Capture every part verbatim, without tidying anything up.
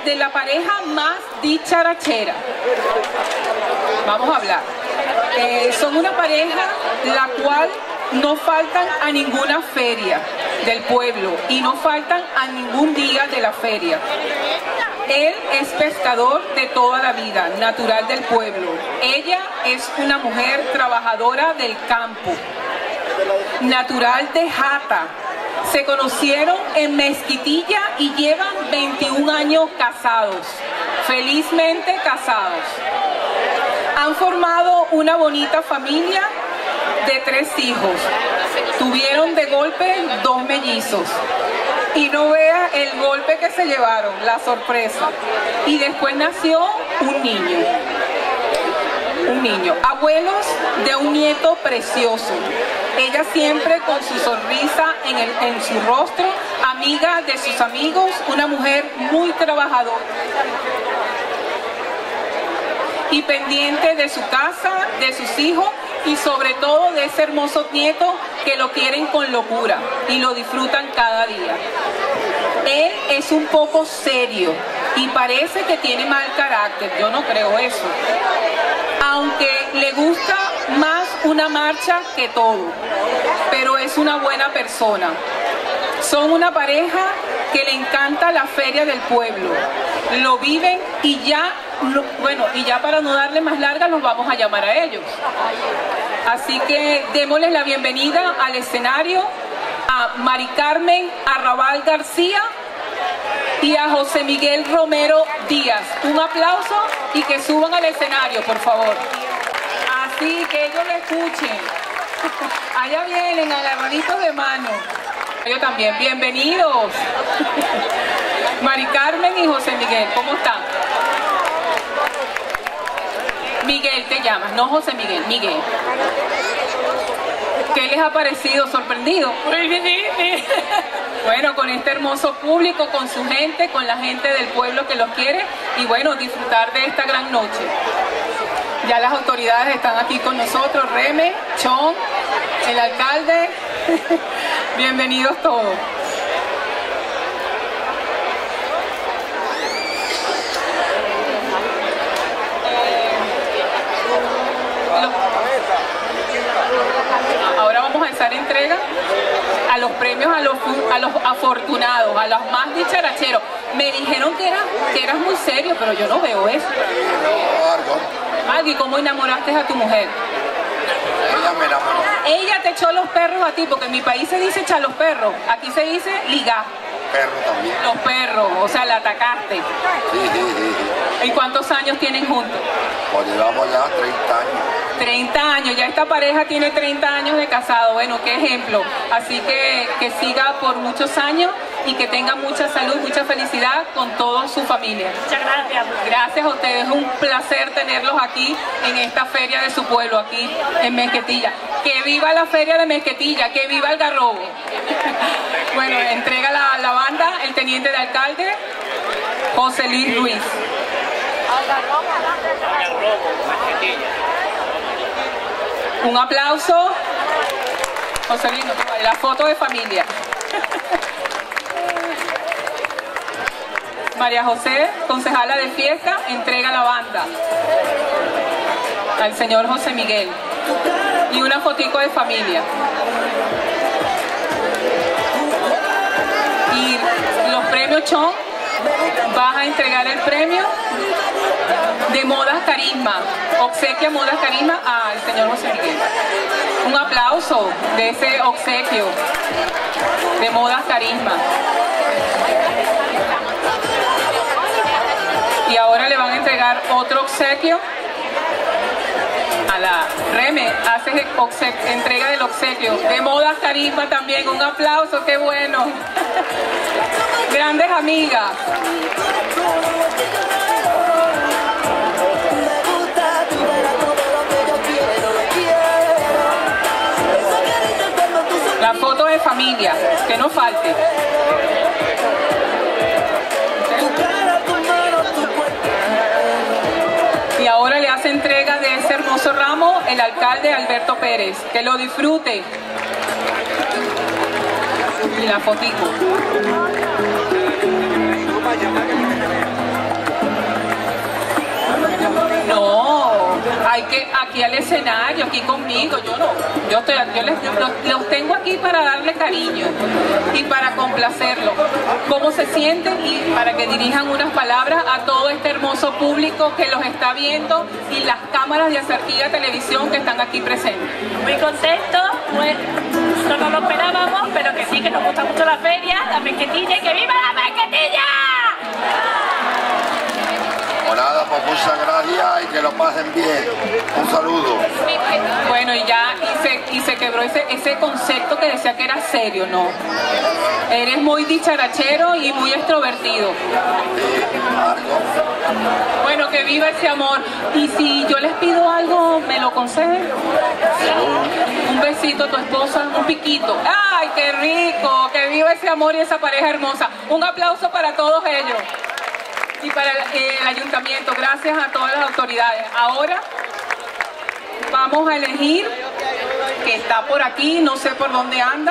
de la pareja más dicharachera. Vamos a hablar. Eh, son una pareja la cual no faltan a ninguna feria del pueblo y no faltan a ningún día de la feria. Él es pescador de toda la vida, natural del pueblo. Ella es una mujer trabajadora del campo, natural de Jata. Se conocieron en Mezquitilla y llevan veintiún años casados, felizmente casados. Han formado una bonita familia de tres hijos. Tuvieron de golpe dos mellizos. Y no vea el golpe que se llevaron, la sorpresa. Y después nació un niño. Un niño. Abuelos de un nieto precioso. Ella siempre con su sonrisa en, el, en su rostro, amiga de sus amigos, una mujer muy trabajadora. Y pendiente de su casa, de sus hijos y sobre todo de ese hermoso nieto que lo quieren con locura y lo disfrutan cada día. Él es un poco serio y parece que tiene mal carácter, yo no creo eso. Aunque le gusta más una marcha que todo, pero es una buena persona. Son una pareja que le encanta la feria del pueblo, lo viven y ya, lo, bueno, y ya para no darle más larga los vamos a llamar a ellos. Así que démosles la bienvenida al escenario a Mari Carmen Arrabal García y a José Miguel Romero Díaz. Un aplauso y que suban al escenario, por favor. Así que ellos lo escuchen. Allá vienen, agarraditos de mano. Yo también, bienvenidos. Mari Carmen y José Miguel, ¿cómo están? Miguel te llamas, no José Miguel, Miguel. ¿Qué les ha parecido? ¿Sorprendido? Muy bien. Bueno, con este hermoso público, con su gente, con la gente del pueblo que los quiere y bueno, disfrutar de esta gran noche. Ya las autoridades están aquí con nosotros, Reme, Chon, el alcalde. Bienvenidos todos. Ahora vamos a hacer entrega a los premios a los, a los afortunados, a los más dicharacheros. Me dijeron que eras, que eras muy serio, pero yo no veo eso. Maggie, ¿cómo enamoraste a tu mujer? Ella me enamoró. Ella te echó los perros a ti, porque en mi país se dice echar los perros. Aquí se dice ligar. Perro también. Los perros, o sea, la atacaste. Sí, sí, sí, sí. ¿Y cuántos años tienen juntos? Pues llevamos ya treinta años. treinta años, ya esta pareja tiene treinta años de casado, bueno, qué ejemplo. Así que que siga por muchos años y que tenga mucha salud, mucha felicidad con toda su familia. Muchas gracias. Gracias a ustedes, es un placer tenerlos aquí en esta feria de su pueblo, aquí en Mezquitilla. Que viva la feria de Mezquitilla, que viva el Garrobo. Bueno, entrega la, la banda el teniente de alcalde, José Luis Ruiz. Un aplauso. José Luis, la foto de familia. María José, concejala de fiesta, entrega la banda al señor José Miguel. Y una fotico de familia. Y los premios Chon, vas a entregar el premio de Modas Carisma, obsequia Modas Carisma al señor José Miguel. Un aplauso de ese obsequio de Modas Carisma. Y ahora le van a entregar otro obsequio a la Reme, hace obsequio, entrega del obsequio de Modas Carisma también. Un aplauso, qué bueno. Grandes amigas. La foto de familia, que no falte. Y ahora le hace entrega de ese hermoso ramo el alcalde Alberto Pérez. Que lo disfrute. Y la fotito. hay que aquí al escenario, aquí conmigo, yo no, yo estoy, yo les, los, los tengo aquí para darle cariño y para complacerlos. ¿Cómo se sienten? Y para que dirijan unas palabras a todo este hermoso público que los está viendo y las cámaras de Azarquía Televisión que están aquí presentes. Muy contentos, pues, no nos lo esperábamos, pero que sí, que nos gusta mucho la feria, la pesquetilla y que ¡viva la pesquetilla! Pues nada, pues muchas gracias y que lo pasen bien. Un saludo. Bueno, y ya, y se, y se quebró ese, ese concepto que decía que era serio, ¿no? Eres muy dicharachero y muy extrovertido. Sí, algo. Bueno, que viva ese amor. Y si yo les pido algo, ¿me lo conceden? Un besito a tu esposa, un piquito. ¡Ay, qué rico! Que viva ese amor y esa pareja hermosa. Un aplauso para todos ellos. Y para el, eh, el ayuntamiento, gracias a todas las autoridades. Ahora vamos a elegir, que está por aquí, no sé por dónde anda,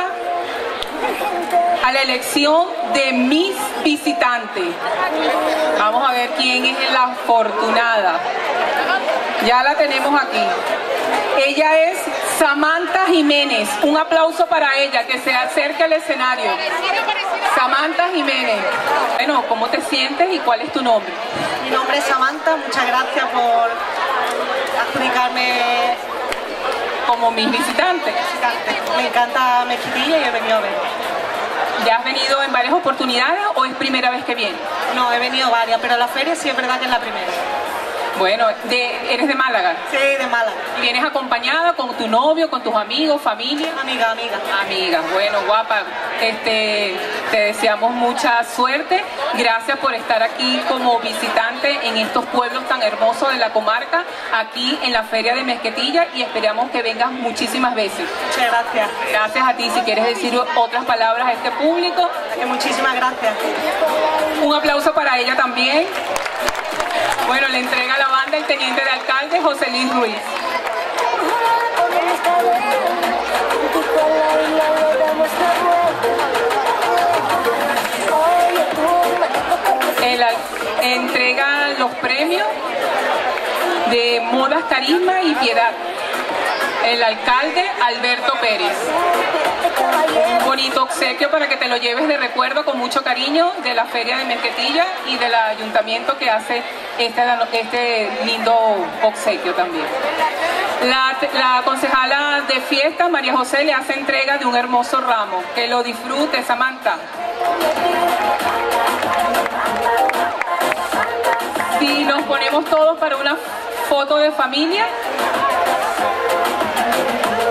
a la elección de Miss Visitante. Vamos a ver quién es la afortunada. Ya la tenemos aquí. Ella es Samantha Jiménez. Un aplauso para ella, que se acerque al escenario. Samantha Jiménez. Bueno, ¿cómo te sientes y cuál es tu nombre? Mi nombre es Samantha, muchas gracias por adjudicarme Como Miss Visitante. visitante. Me encanta Mezquitilla y he venido a ver. ¿Ya has venido en varias oportunidades o es primera vez que vienes? No, he venido varias, pero la feria sí es verdad que es la primera. Bueno, de, ¿eres de Málaga? Sí, de Málaga. ¿Vienes acompañada con tu novio, con tus amigos, familia? Amiga, amiga. Amiga, bueno, guapa, este, te deseamos mucha suerte. Gracias por estar aquí como visitante en estos pueblos tan hermosos de la comarca, aquí en la Feria de Mezquitilla, y esperamos que vengas muchísimas veces. Muchas gracias. Gracias a ti. Si quieres decir otras palabras a este público. Eh, Muchísimas gracias. Un aplauso para ella también. Bueno, le entrega la banda el teniente de alcalde, José Luis Ruiz. El, entrega los premios de Modas, Carisma y Piedad. El alcalde, Alberto Pérez. Un bonito obsequio para que te lo lleves de recuerdo con mucho cariño de la Feria de Mezquitilla y del ayuntamiento que hace este, este lindo obsequio también. La, la concejala de fiesta, María José, le hace entrega de un hermoso ramo. Que lo disfrute, Samantha. Si nos ponemos todos para una foto de familia.